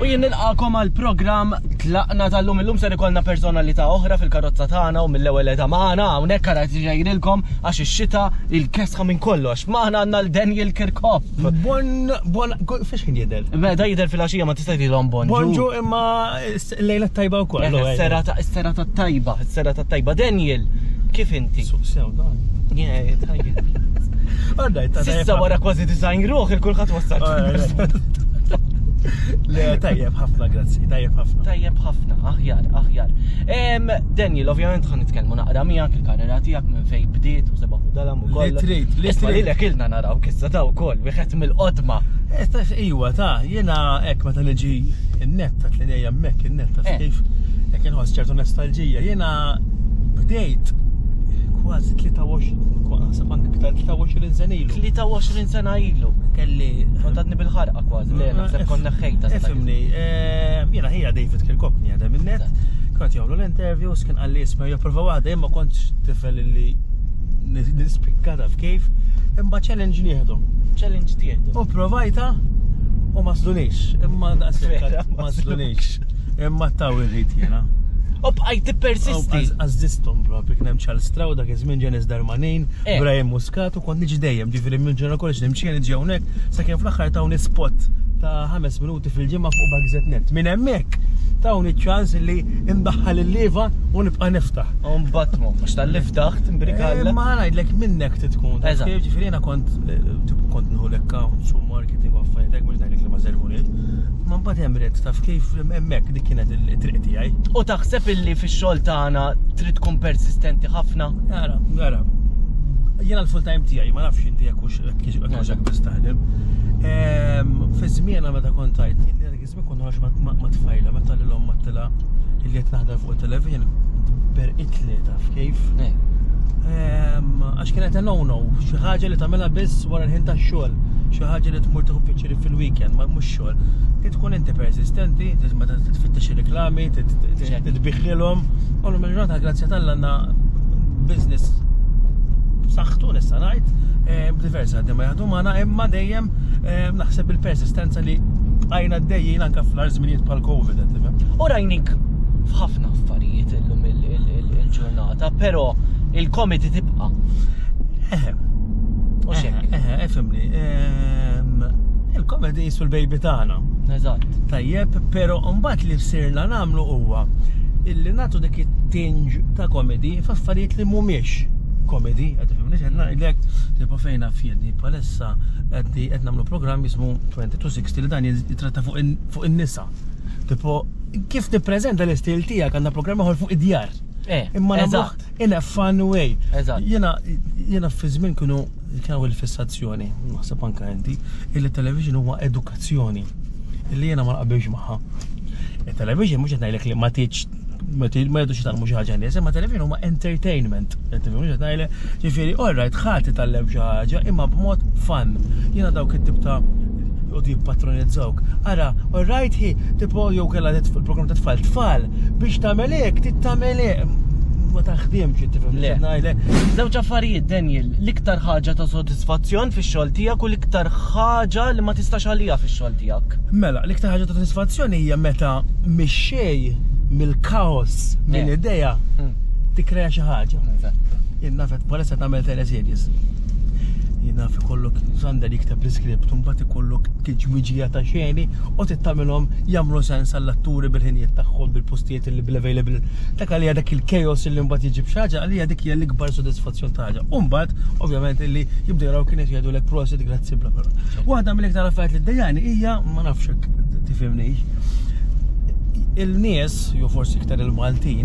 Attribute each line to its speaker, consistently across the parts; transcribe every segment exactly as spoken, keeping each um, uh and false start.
Speaker 1: U jien nilqakom għall-programm tlaqna tal-lum illum se ikollna personalità oħra fil-karozza tagħna u mill-ewwel eta magħna hawnhekk karat ġejrilkom għax ix-xita il-kesħa minn kollox. Magħna għandna l-Daniel Kirkhoff.
Speaker 2: Bon bon fiex kien jidher?
Speaker 1: Meta jidher fil-għaxija ma tista' tgħidilhom bonġu.
Speaker 2: Bonġu imma l-lejla tajba wkoll.
Speaker 1: Is-serata tajba, is-serata tajba. Daniel, kif inti?
Speaker 2: Sew dan.
Speaker 1: Yeah, tajjeb. Sissa wara kważi design ruħ il-kulħadd wassal.
Speaker 2: Le, tajjeb ħafna, grazzi, tajjeb ħafna.
Speaker 1: Tajjeb ħafna, aħjar, aħjar. Daniel, ovvjament ħan nitkellmu naqra miegħek il-karriera tiegħek minn fejn bdiet u sebaħ dalam ukoll.
Speaker 2: Li trid, li
Speaker 1: trid. Lilek ilna naraw kissa ta' wkoll wieħed mill-qodma.
Speaker 2: Iwa ta' jiena hekk meta niġi n-net ta' tlinej hemmhekk in-net ta' kif jekk inħoss ċertu nostalġija. Jiena bdejt kważi tlieta u għoxrin, naħseb anke iktar tlieta u għoxrin sena ilu.
Speaker 1: tlieta u għoxrin sena ilu. Kelli kontatni bil-ħarqa kważi, le naħseb konna ħejta.
Speaker 2: Ifhimni, jiena hija David Kirkhoff għadha min-net, kont jagħmlu l-interviews kien qalli isma' jipprova waħda imma kontx tifel li nispikkata f'kejf, imma challenge nieħdu.
Speaker 1: Challenge tieħdu.
Speaker 2: U provajta u ma slunix, imma daqshekk ma slunix. Imma taw irrid jiena.
Speaker 1: U bqajt tippersisti.
Speaker 2: Għazdistom propri, kien hemm Charles Straw dak iż-żmien Ġenis Darmanin, Brian Muscat u kont niġi dejjem, ġifieri minn ġurnal kollox nimxi niġi hawnhekk sakemm fl-aħħar tawni spot ta' ħames minuti fil-ġimgħa fuq Bagżet Net. Minn hemmhekk tawni ċans li imdaħħal il-lieva u nibqa' niftaħ.
Speaker 1: U mbagħad mhux tal-liftaħt imbrikalla.
Speaker 2: Ma ngħidlek minnek tkun. Ġifieri jiena kont kont nieħu l-accounts u marketing u affarijiet hekk mhux ngħidlek li ma żerħunit. Ma mbagħad hemm rid taf kif hemmhekk dik kienet il-triq tiegħi.
Speaker 1: U taħseb illi fix-xogħol tagħna trid tkun persistenti ħafna?
Speaker 2: Ara, ara. Jiena l-full time tiegħi ma nafx inti jekk hux hekk biss taħdem. Fi żmiena meta kont tajt, dak iż-żmien kont noħroġ ma' tfajla meta lilhom mattila li qed naħdem fuq it-television berqitli taf kif. Għax kienet no-no, xi ħaġa li tagħmilha biss wara l-ħin tax-xogħol, xi ħaġa li tmur tieħu piċċeri fil-weekend, ma mhux xogħol. Trid tkun inti persistenti, meta tfittex ir-reklami, titbiħħilhom, u l-ġurnata grazzja tal għandna business b'saħħtu nista' ngħid, b'diversi ħaddiem ma jaħdmu magħna imma dejjem naħseb il-persistenza li bqajna għaddejjin anke fl-żminijiet bħal-Covid qed tifhem. U
Speaker 1: rajnik f'ħafna affarijiet illum il-ġurnata, però il-comedy tibqa'.
Speaker 2: Eħe.
Speaker 1: U x'hekk?
Speaker 2: Eħe, efhimni. Il-comedy jisu l-baby tagħna.
Speaker 1: Eżatt.
Speaker 2: Tajjeb, però mbagħad li sirna nagħmlu huwa illi nagħtu dik it-tinġ ta' comedy f'affarijiet li mhumiex comedy, qed tifhimni qed ngħidlek tipo fejn fjedni bħalissa qed nagħmlu programm jismu twenty-two sixty li dan jitratta fuq in-nisa. Tipo kif tippreżenta l-istil tiegħek għandna programm ieħor fuq id-djar. Imma nagħmluh in a fun way. Jiena jiena fi żmien kienu kienu il-fissazzjoni, naħseb anke inti, il-television huwa edukazzjoni illi jiena ma naqbilx magħha. Il-television mhux qed ngħidlek li ma tiġ ma jgħidux tagħmlu xi ħaġa nies, imma television huma entertainment. Mhux qed ngħidlek ġifieri all right ħadd itallem xi ħaġa imma b'mod fun. Jiena dawk it-tip ta' u jippatronizzawk. Ara, all right hi, tipo jew kellha il-programm ta' tfal tfal biex tagħmel hekk, tittamel hekk. Ma taħdimx inti fehmni qed ngħidlek.
Speaker 1: Żewġ affarijiet Daniel, l-iktar ħaġa ta' sodisfazzjon fix-xogħol tiegħek u l-iktar ħaġa li ma tistax għalija fix-xogħol tiegħek.
Speaker 2: Mela, l-iktar ħaġa ta' sodisfazzjoni hija meta mix-xejn mill-kaos, mill-idea tikkrea xi ħaġa. Jien nafet bħalissa tagħmel teleseries. Jien naf ikollok Sander jikteb l-iskript u mbagħad ikollok ġmiġija ta' xeni u tittamilhom jagħmlu sens għall-atturi bil-ħinijiet tagħhom bil-postijiet li bil-available. Dak għalija dak il-chaos li mbagħad jiġib xi ħaġa għalija dik hija l-ikbar sodisfazzjon ta' ħaġa. U mbagħad ovvjament illi jibdew jaraw kien qed jgħidulek prosit grazzi bla bla. Waħda mill-iktar affarijiet li ddejjani hija ma nafx hekk tifhimnix. Il-nies, jew forsi iktar il-Maltin,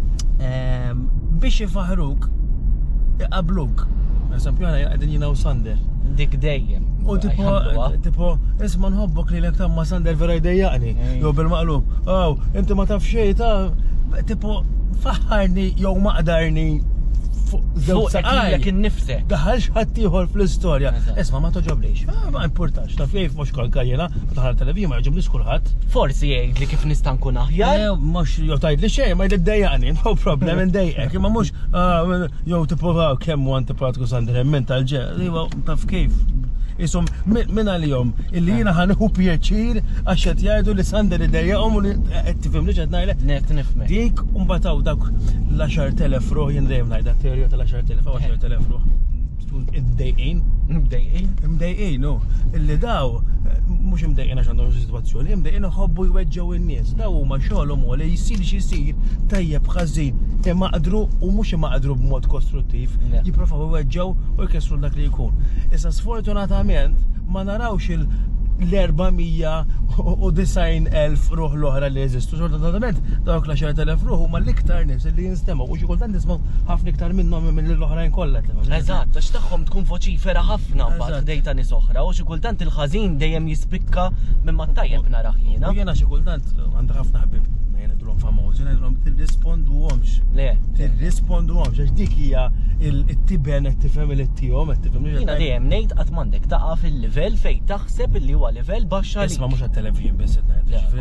Speaker 2: biex jifaħruk iqabluk. Eżempju għana għedin jina u Sander.
Speaker 1: Dik dejjem.
Speaker 2: U tipo, tipo, isma nħobbok li l-ektam ma Sander vera jdejjaqni. Jow bil-maqlub. Aw, inti ma taf xej ta' tipo, faħarni jow maqdarni fuq
Speaker 1: żewġ saqajja kien nifsek.
Speaker 2: Daħalx ħaddieħor fl-istorja. Isma ma toġoblix. Ma importax, taf jgħid mhux kolka jiena, taħal televizjon ma jġoblix kulħadd.
Speaker 1: Forsi jgħid li kif nista' nkun aħjar.
Speaker 2: Mhux jew tgħidli xejn ma jdejjaqni, no problem indejqek. Imma mhux jew tipprovaw kemm wan tipratku Sander minn tal-ġe. Taf kif. Isum minn għal-jom illi jiena ħanħu pjaċir għax qed jgħidu li Sander idejjaqhom u li qed tifhem li qed ngħidlek.
Speaker 1: Net nifmek.
Speaker 2: Dik u mbataw dak l-għaxar telef ruħ jien dejjem ngħidha teorija tal-għaxar telef u għaxar telef ruħ. Id-dejqin.
Speaker 1: Mdejqin?
Speaker 2: Mdejqin, no. Illi daw, mux imdejqin għax għandhom situazzjoni, imdejqin uħobbu jweġġaw in-nies. Daw huma xogħolhom u li jissir xisir tajjeb ħażin imaqdru u mhux imaqdru b'mod kostruttiv, jipprovaw jweġġaw u jkessru dak li jkun. Issa sfortunatament ma narawx l-erbamija u disajn elf ruħ l-oħra li jeżistu. Sfortunatament dawk l-għaxar telef ruħ huma l-iktar nies li jinstemaw u xi kultant nismaw ħafna iktar minnhom minn l-oħrajn kollha.
Speaker 1: Eżatt, għax tagħhom tkun voċifera ħafna mbagħad dejta nies oħra u xi kultant il-ħażin dejjem jispikka minn ma tajjeb naraħ jiena.
Speaker 2: U jiena xi kultant għandi ħafna ħbib ngħidulhom famużi, ngħidulhom tirrisponduhomx.
Speaker 1: Le.
Speaker 2: Tirrisponduhomx għax dik hija il-tiben qed tifhem il tihom qed tifhem.
Speaker 1: Jiena dejjem ngħid qatt m'għandek taqa' fil-livell fejn taħseb illi huwa livell baxx għalik.
Speaker 2: Isma' mhux għat-televixin biss qed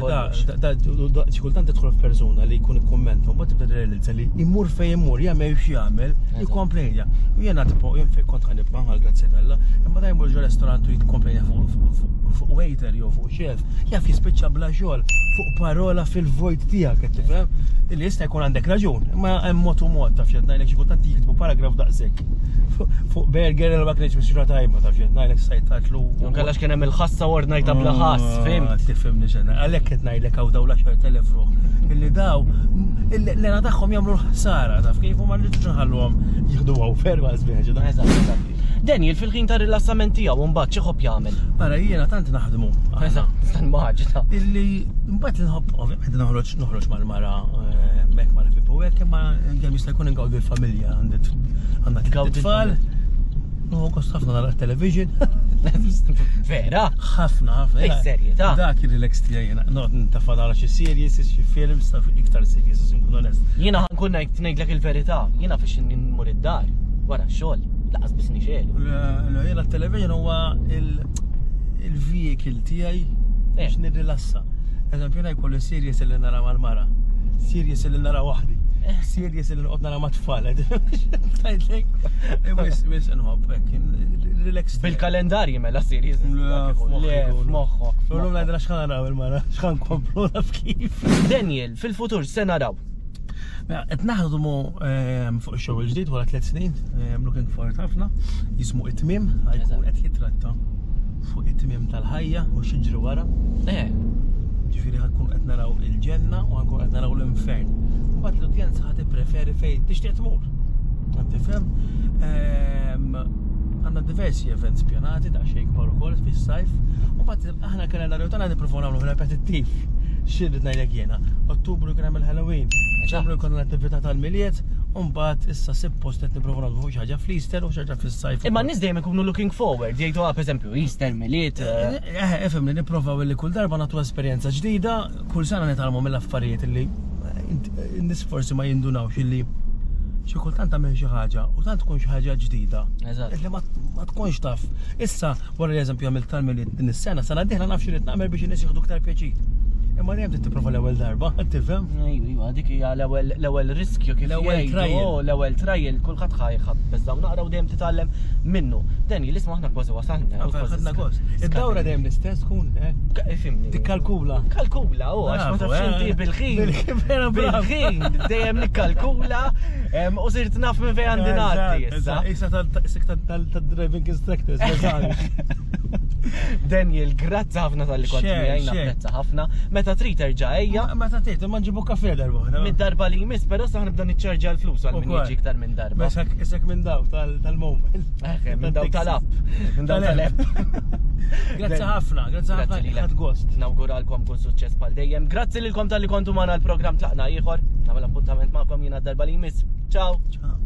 Speaker 2: ngħid. Xi kultant tidħol f'persuna li jkun ikkummenta u mbagħad tibda trealizza li jmur fejn imur jagħmel x'jagħmel, jikkomplenja. U jiena tipo jien fejn kont ħanibqa' għal grazzi Alla, imma dejjem jmur ġo ristorant u jitkomplenja fuq waiter jew fuq chef, jaf jispiċċa bla xogħol fuq parola fil-vojt tiegħek qed tifhem. Illi jista' jkun għandek raġun, imma hemm mod u mod taf x'qed ngħidlek xi kultant jiktbu paragraf daqshekk. Fuq burger li ma kienx mixra tajba taf x'qed ngħidlek sajtatlu.
Speaker 1: Jonkellax kien hemm il-ħassa ordnajta bla ħass, fimt?
Speaker 2: Tifhimni x'għandna. Għalhekk qed ngħidlek hawn dawn l-għaxar telef ruħ. Illi daw l-lena tagħhom jagħmlu l-ħsara taf kif huma rridux nħalluhom jieħdu hawn ferma żbieħ.
Speaker 1: Eżatt. Daniel fil-ħin ta' rilassament tiegħu mbagħad xi ħobb jagħmel.
Speaker 2: Ara jiena tant naħdmu.
Speaker 1: Eżatt, stan maġita.
Speaker 2: Illi mbagħad inħobb ovvjament noħroġ noħroġ mal-mara mek mara Pippo hekk imma kemm jista' jkun ingawdu l-familja għandet għandha tfal. No, kost ħafna nara television.
Speaker 1: Vera?
Speaker 2: Ħafna, ħafna.
Speaker 1: Ej serjetà.
Speaker 2: Dak ir-relax tiegħi jiena. Noqgħod nintafad nara xi series, xi films, iktar series biex nkun onest.
Speaker 1: Jiena ħankun ngħidlek il-verità, jiena fiex nimur id-dar wara x-xogħol. Laqas biss nixel.
Speaker 2: Jiena t-television huwa il-vehicle tiegħi biex nirrilassa. Eżempju jiena jkolli series li nara mal-mara, series li nara waħdi, series li noqgħod nara mat-tfal. Wis wis inħobb hekk relax.
Speaker 1: Bil-kalendarji mela series. Le f'moħħok.
Speaker 2: Llum ngħidilha x'ħan naraw il-mara, x'ħan nkomplu naf kif.
Speaker 1: Daniel, fil-futur se naraw.
Speaker 2: Qed naħdmu fuq ix-xogħol ġdid wara tliet snin, looking forward ħafna, jismu it-tmiem, ħajkun qed jitratta fuq it-tmiem tal-ħajja u x'jiġri wara.
Speaker 1: Eh.
Speaker 2: Ġifieri ħankun qed naraw il-ġenna u ħankun qed naraw l-infern. Mbagħad l-udjenza ħad tippreferi fejn tixtieq tmur. Qed tifhem? Għandna diversi events pjanati daqsxejn kbar ukoll fis-sajf, u mbagħad aħna kalendarju tagħna nippruvaw nagħmlu repetittiv. Xirrid ngħidlek jiena. Ottubru kien hemm il-Halloween, ċembru jkun l-attività tal-miliet, u mbagħad issa suppost qed nipprova nagħmlu fuq xi ħaġa fl-Easter u xi ħaġa fis-sajf.
Speaker 1: Imma n-nies dejjem ikunu looking forward, jgħidu pereżempju Easter, miliet.
Speaker 2: Eh, efhemni nipprovaw li kull darba nagħtu esperjenza ġdida, kull sena nitalmu mill-affarijiet illi n-nies forsi ma jindunawx illi xi kultant tagħmel xi ħaġa u tant tkun xi ħaġa ġdida.
Speaker 1: Eżatt.
Speaker 2: Illi ma tkunx taf. Issa wara li eżempju għamilt tal-miliet din is-sena, sena d-dieħla naf x'rid nagħmel biex in-nies jieħdu aktar pjaċir. Imma dejjem trid tipprova l-ewwel darba, tifhem?
Speaker 1: Ejwa, dik hija l-ewwel l-ewwel riskju kif
Speaker 2: l-ewwel trial.
Speaker 1: L-ewwel trial kulħadd ħajħab biżda naqra u dejjem titgħallem minnu. Daniel isma' aħna kważi wasalna.
Speaker 2: Ħadna gost. Id-dawra dejjem l-istess tkun, eh?
Speaker 1: Ifhimni.
Speaker 2: Tikkalkula.
Speaker 1: Kalkula, u għax ma tafx inti bil-ħin. Bil-ħin, dejjem nikkalkula u sirt naf minn fejn għandi ngħaddi issa.
Speaker 2: Issa tad-driving instructors.
Speaker 1: Daniel, grazzi ħafna tal-li kont miegħi, napprezza ħafna. Meta trid terġa' ejja.
Speaker 2: Meta trid, imma nġibu kafe darba oħra.
Speaker 1: Mid-darba li jmiss, però sa nibda niċċarġa l-flus għal min jiġi iktar minn darba.
Speaker 2: Isek minn daw tal-mobile.
Speaker 1: Minn daw tal-app. Minn daw tal-app.
Speaker 2: Grazzi ħafna, grazzi ħafna li ħadd gost.
Speaker 1: Nawguralkom kull suċċess bħal dejjem. Grazzi lilkom tal-li kontu magħna l-programm tlaqna ieħor. Nagħmel appuntament magħkom jiena d-darba li jmiss. Ciao.